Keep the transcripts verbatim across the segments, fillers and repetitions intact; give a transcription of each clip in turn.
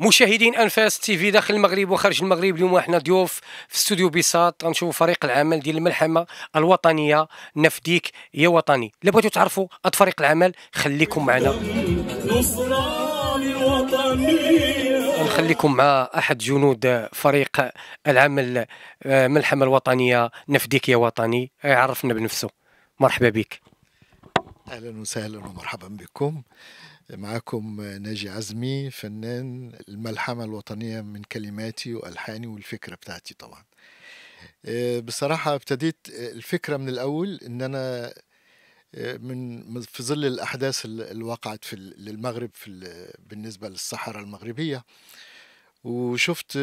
مشاهدين انفاس تي في داخل المغرب وخارج المغرب، اليوم احنا ضيوف في استوديو بساط غنشوفوا فريق العمل ديال الملحمه الوطنيه نفديك يا وطني. الا بغيتوا تعرفوا هذا فريق العمل خليكم معنا، نخليكم مع احد جنود فريق العمل الملحمه الوطنيه نفديك يا وطني. يعرفنا بنفسه. مرحبا بك. اهلا وسهلا ومرحبا بكم. معكم ناجي عزمي، فنان الملحمة الوطنية من كلماتي وألحاني والفكرة بتاعتي. طبعا بصراحة ابتديت الفكرة من الأول، إن أنا من في ظل الأحداث اللي وقعت في للمغرب في بالنسبة للصحراء المغربية، وشفت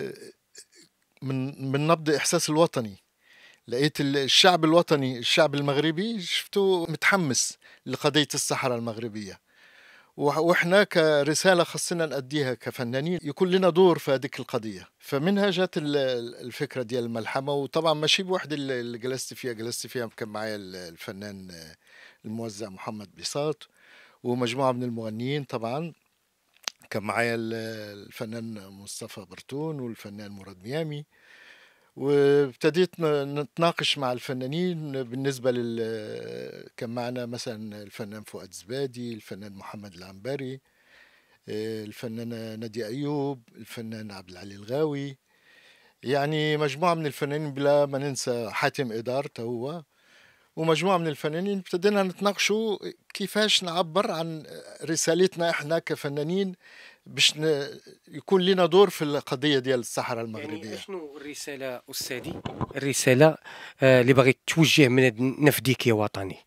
من من نبض إحساس الوطني، لقيت الشعب الوطني الشعب المغربي شفته متحمس لقضية الصحراء المغربية، واحنا كرساله خصنا نأديها كفنانين يكون لنا دور في هذيك القضيه. فمنها جات الفكره ديال الملحمه. وطبعا ماشي بوحدي اللي جلست فيها جلست فيها كان معايا الفنان الموزع محمد بساط ومجموعه من المغنيين. طبعا كان معايا الفنان مصطفى برتون والفنان مراد ميامي، وابتديت نتناقش مع الفنانين بالنسبة لل كان معنا مثلا الفنان فؤاد زبادي، الفنان محمد العنبري، الفنانة نادية أيوب، الفنان عبد العلي الغاوي، يعني مجموعة من الفنانين بلا ما ننسى حاتم إدار هو، ومجموعة من الفنانين ابتدينا نتناقشوا كيفاش نعبر عن رسالتنا احنا كفنانين باش يكون لنا دور في القضيه ديال الصحراء المغربيه. يعني شنو الرساله استاذي، الرساله آه اللي باغي توجه من نفديك يا وطني؟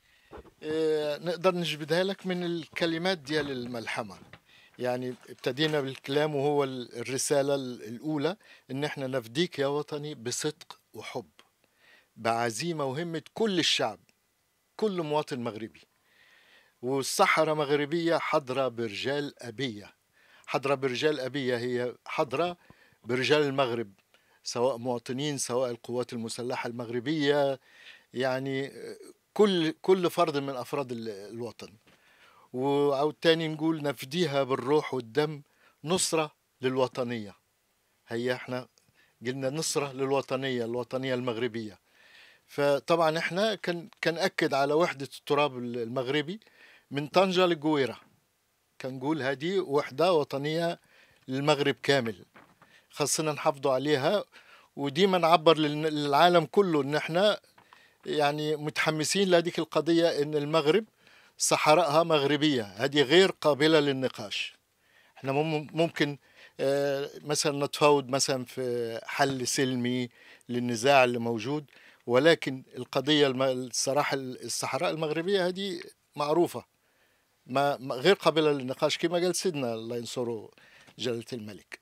اه نقدر نجبدها لك من الكلمات ديال الملحمه. يعني ابتدينا بالكلام وهو الرساله الاولى، ان احنا نفديك يا وطني بصدق وحب، بعزيمه وهمه كل الشعب، كل مواطن مغربي. والصحراء مغربيه حضره برجال ابيه. حضرة برجال أبية هي حضرة برجال المغرب، سواء مواطنين سواء القوات المسلحة المغربية، يعني كل كل فرد من أفراد الوطن. وعود تاني نقول نفديها بالروح والدم، نصرة للوطنية. هي احنا قلنا نصرة للوطنية، الوطنية المغربية. فطبعا احنا كان كان أكد على وحدة التراب المغربي من طنجة للقويرة. كان نقول هذه وحدة وطنية للمغرب كامل، خاصنا نحافظوا عليها. وديما نعبر للعالم كله ان احنا يعني متحمسين لهذيك القضية، ان المغرب صحراءها مغربية، هذه غير قابلة للنقاش. احنا ممكن مثلا نتفاوض مثلا في حل سلمي للنزاع اللي موجود، ولكن القضية الصراحة الصحراء المغربية هذه معروفة، ما غير قابلة للنقاش كما قال سيدنا الله ينصره جلالة الملك.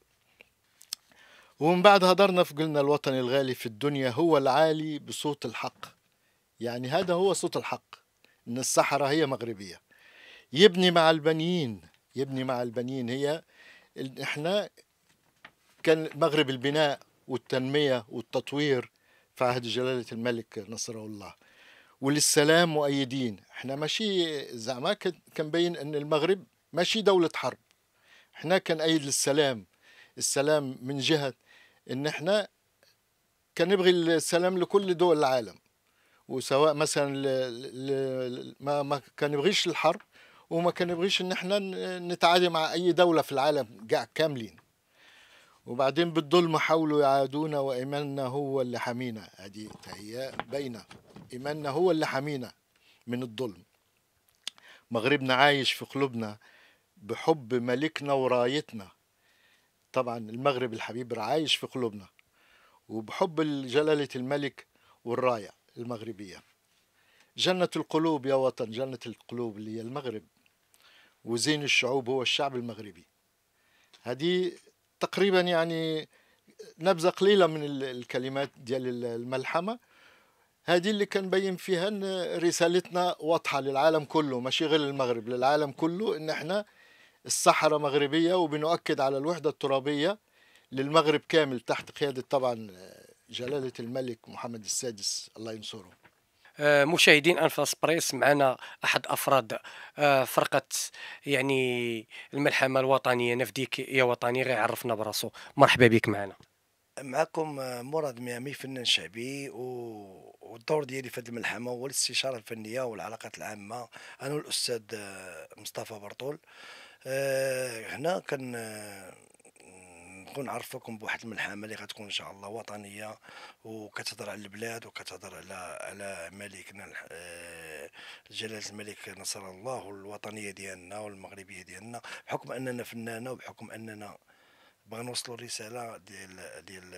ومن بعد هدرنا فقلنا الوطن الغالي في الدنيا هو العالي بصوت الحق. يعني هذا هو صوت الحق، ان الصحراء هي مغربية. يبني مع البنيين، يبني مع البنيين هي احنا كان مغرب البناء والتنمية والتطوير في عهد جلالة الملك نصره الله، وللسلام مؤيدين. احنا ماشي زعما كان بين ان المغرب ماشي دولة حرب، احنا كان أيد للسلام. السلام من جهة ان احنا كان نبغي السلام لكل دول العالم، وسواء مثلا ل... ل... ما ما كان نبغيش الحرب، وما كان نبغيش ان احنا نتعادى مع اي دولة في العالم قاع كاملين. وبعدين بالظلم حاولوا يعادونا وإيماننا هو اللي حمينا. هذه هي باينة، إيماننا هو اللي حمينا من الظلم. مغربنا عايش في قلوبنا بحب ملكنا ورايتنا. طبعا المغرب الحبيب عايش في قلوبنا وبحب جلالة الملك والراية المغربية. جنة القلوب يا وطن، جنة القلوب اللي هي المغرب، وزين الشعوب هو الشعب المغربي. هذه تقريبا يعني نبذة قليلة من الكلمات ديال الملحمة. هذه اللي كان بين فيها ان رسالتنا واضحة للعالم كله، ماشي غير للمغرب، للعالم كله، ان احنا الصحراء مغربية، وبنؤكد على الوحدة الترابية للمغرب كامل تحت قيادة طبعا جلالة الملك محمد السادس الله ينصره. آه، مشاهدين انفاس بريس، معنا احد افراد آه، فرقه يعني الملحمه الوطنيه نفديك يا وطني، غير يعرفنا براسو. مرحبا بك معنا. معكم مراد ميامي، فنان شعبي، و- والدور ديالي في هذه الملحمه هو الاستشاره الفنيه والعلاقات العامه. انا والاستاذ مصطفى برطول. آه، هنا كان آه، نكون نعرفكم بواحد الملحمه اللي غتكون ان شاء الله وطنيه، وكتهضر على البلاد وكتهضر على على ملكنا الح- آه، جلاله الملك نصر الله، والوطنيه ديالنا والمغربيه ديالنا، بحكم اننا فنانه وبحكم اننا بغا نوصلوا الرساله ديال ديال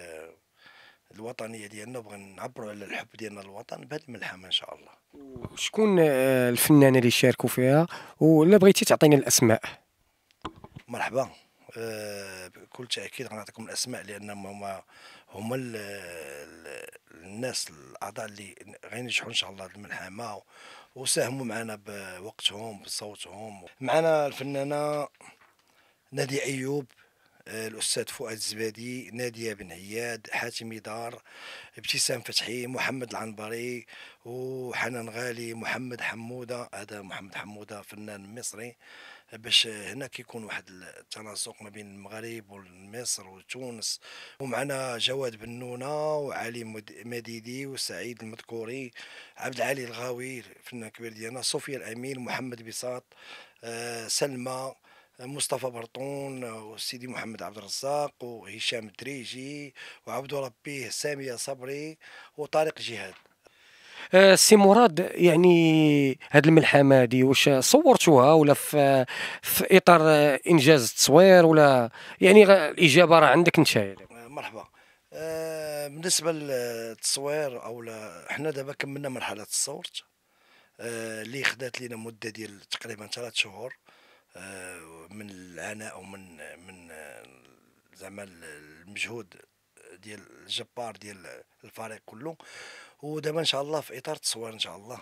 الوطنيه ديالنا، وبغا نعبروا على الحب ديالنا للوطن بهذه الملحمه ان شاء الله. شكون آه، الفنانه اللي شاركوا فيها، ولا بغيتي تعطينا الاسماء؟ مرحبا. آه، بكل تاكيد غنعطيكم الاسماء، لانهم هما هما ال- ال- الناس الاعضاء اللي غينجحوا ان شاء الله في الملحمه، وساهموا معنا بوقتهم بصوتهم. معنا الفنانه نادية أيوب، آه، الأستاذ فؤاد الزبادي، نادية بن عياد، حاتمي دار، ابتسام فتحي، محمد العنبري، وحنان غالي، محمد حمودة. هذا محمد حمودة فنان مصري، باش هنا كيكون واحد التناسق ما بين المغرب ومصر وتونس. ومعنا جواد بنونة، وعلي مد- مديدي، وسعيد المذكوري، عبد العالي الغاوي فنان كبير ديالنا، صوفيا الأمين، محمد بساط، آه، سلمى، مصطفى برطون، وسيدي محمد عبد الرزاق، وهشام الدريجي، وعبد ربيه، سامية صبري، وطارق جهاد. آه، سي مراد، يعني هاد الملحمه هادي واش صورتوها ولا في في اطار آه، انجاز التصوير، ولا يعني غ- الاجابه راه عندك نتايا؟ آه، مرحبا. آه، بالنسبة للتصوير او لا، حنا دابا كملنا مرحلة الصوت، آه، اللي خدات لينا مدة ديال تقريبا ثلاث شهور، آه، من العناء ومن من آه، زعما المجهود ديال الجبار ديال الفريق كله. ودابا ان شاء الله في اطار التصوير ان شاء الله،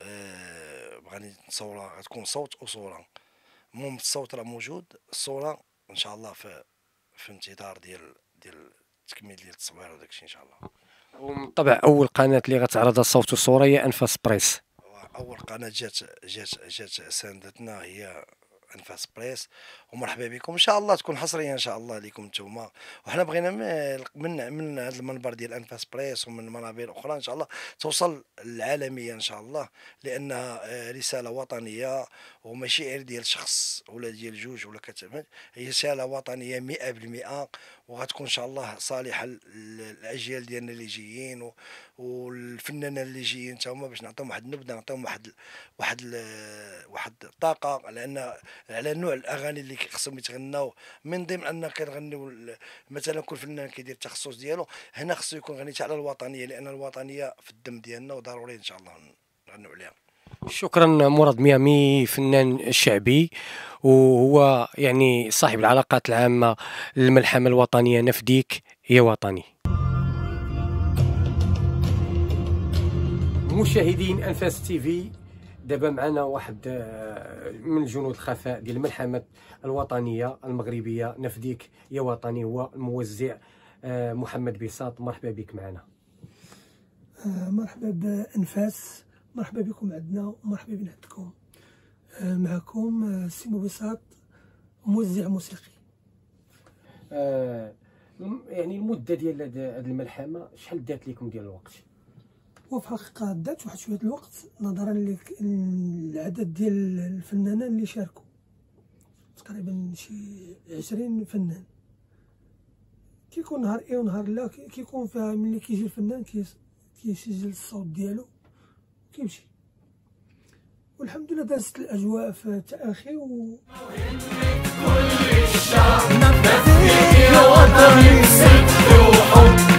آه، غادي نصورها، غتكون صوت وصوره. المهم الصوت راه موجود، الصوره ان شاء الله في في انتظار ديال ديال التكميل ديال التصوير وداكشي ان شاء الله. ومن طبع اول قناه اللي غتعرض الصوت والصوره هي انفاس بريس. اول قناه جات جات جات ساندتنا هي انفاس بريس، ومرحبا بكم ان شاء الله، تكون حصريه ان شاء الله لكم نتوما. وحنا بغينا من من من هذا المنبر ديال انفاس بريس ومن منابر اخرى ان شاء الله توصل للعالميه ان شاء الله، لانها آه، رساله وطنيه، وماشي غير ديال شخص ولا ديال جوج ولا كتعمل، هي رساله وطنيه مئة بالمئة، وغتكون ان شاء الله صالحه للاجيال ديالنا اللي جايين، و- والفنانين اللي جايين تا هما، باش نعطيهم واحد النبذه، نعطيهم واحد واحد ال- واحد الطاقه، لان على نوع الاغاني اللي خصهم يتغناو. من ضمن ان كنغنيو ال- مثلا كل فنان كيدير التخصص ديالو، هنا خصو يكون غني على الوطنيه، لان الوطنيه في الدم ديالنا، وضروري ان شاء الله نغنيو عليها. شكرا مراد ميامي، فنان شعبي، وهو يعني صاحب العلاقات العامه للملحمه الوطنيه نفديك يا وطني. مشاهدين انفاس تيفي، دابا معنا واحد آه، من جنود الخفاء ديال الملحمه الوطنيه المغربيه نفديك يا وطني، هو الموزع آه، محمد بساط. مرحبا بك معنا. آه، مرحبا بأنفاس، مرحبا بكم عندنا، ومرحبا بين عندكم. آه، معكم آه، سي بساط، موزع موسيقي. آه، يعني المده ديال هذه الملحمه شحال دات لكم ديال الوقت؟ وفي الحقيقة دات واحد شوية الوقت، نظرا للعدد ديال الفنانين اللي شاركوا، تقريبا شي عشرين فنان. كيكون نهار اي ونهار لا، كي- كيكون فيها ملي كيجي الفنان كيس- كيسجل الصوت ديالو كيمشي. والحمد لله دازت الاجواء في تاخي و يا وطني ست وحب